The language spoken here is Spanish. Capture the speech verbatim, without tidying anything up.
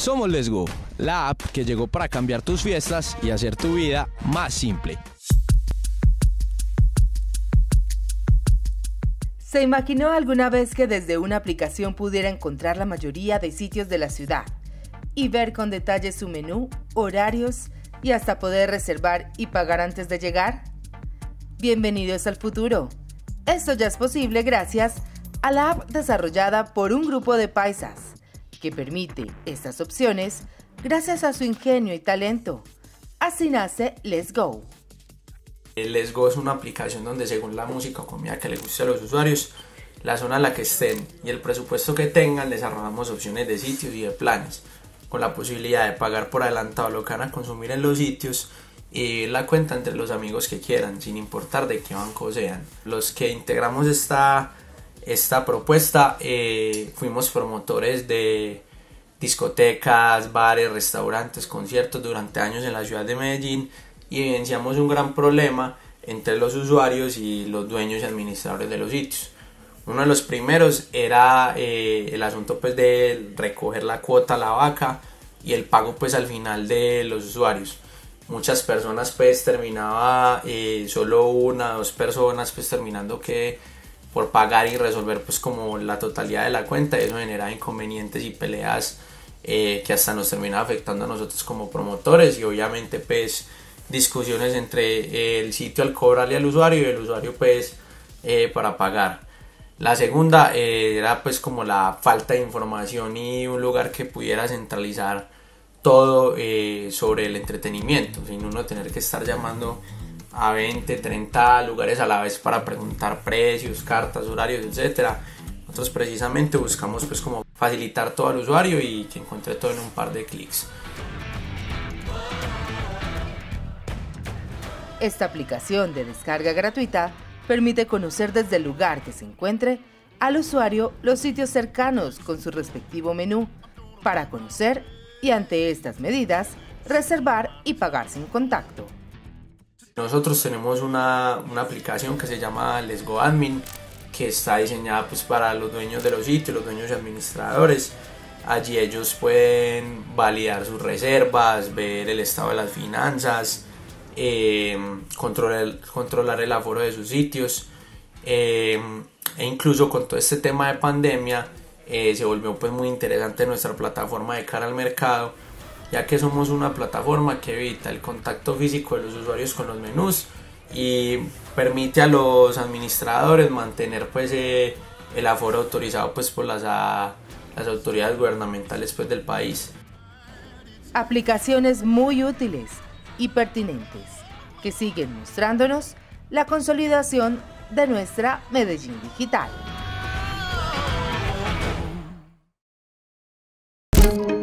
Somos Let's Go, la app que llegó para cambiar tus fiestas y hacer tu vida más simple. ¿Se imaginó alguna vez que desde una aplicación pudiera encontrar la mayoría de sitios de la ciudad y ver con detalle su menú, horarios y hasta poder reservar y pagar antes de llegar? Bienvenidos al futuro. Esto ya es posible gracias a la app desarrollada por un grupo de paisas que permite estas opciones gracias a su ingenio y talento. Así nace Let's Go. Let's Go es una aplicación donde, según la música o comida que les guste a los usuarios, la zona en la que estén y el presupuesto que tengan, les arrojamos opciones de sitios y de planes, con la posibilidad de pagar por adelantado lo que van a consumir en los sitios y la cuenta entre los amigos que quieran, sin importar de qué banco sean. Los que integramos esta, esta propuesta eh, fuimos promotores de discotecas, bares, restaurantes, conciertos durante años en la ciudad de Medellín, y evidenciamos un gran problema entre los usuarios y los dueños y administradores de los sitios. Uno de los primeros era eh, el asunto pues de recoger la cuota a la vaca y el pago pues al final de los usuarios. Muchas personas pues terminaba eh, solo una, dos personas pues terminando que por pagar y resolver pues como la totalidad de la cuenta, y eso generaba inconvenientes y peleas eh, que hasta nos terminaba afectando a nosotros como promotores, y obviamente pues discusiones entre el sitio al cobrarle al usuario y el usuario pues eh, para pagar. La segunda eh, era pues como la falta de información y un lugar que pudiera centralizar todo eh, sobre el entretenimiento, sin uno tener que estar llamando a veinte, treinta lugares a la vez para preguntar precios, cartas, horarios, etcétera. Nosotros precisamente buscamos pues como facilitar todo al usuario y que encuentre todo en un par de clics. Esta aplicación de descarga gratuita permite conocer desde el lugar que se encuentre al usuario los sitios cercanos con su respectivo menú para conocer y, ante estas medidas, reservar y pagar sin contacto. Nosotros tenemos una, una aplicación que se llama Let's Go Admin, que está diseñada pues para los dueños de los sitios, los dueños y administradores. Allí ellos pueden validar sus reservas, ver el estado de las finanzas, Eh, controlar, controlar el aforo de sus sitios, eh, e incluso con todo este tema de pandemia eh, se volvió pues muy interesante nuestra plataforma de cara al mercado, ya que somos una plataforma que evita el contacto físico de los usuarios con los menús y permite a los administradores mantener pues eh, el aforo autorizado pues por las, a, las autoridades gubernamentales pues del país. Aplicaciones muy útiles y pertinentes que siguen mostrándonos la consolidación de nuestra Medellín digital.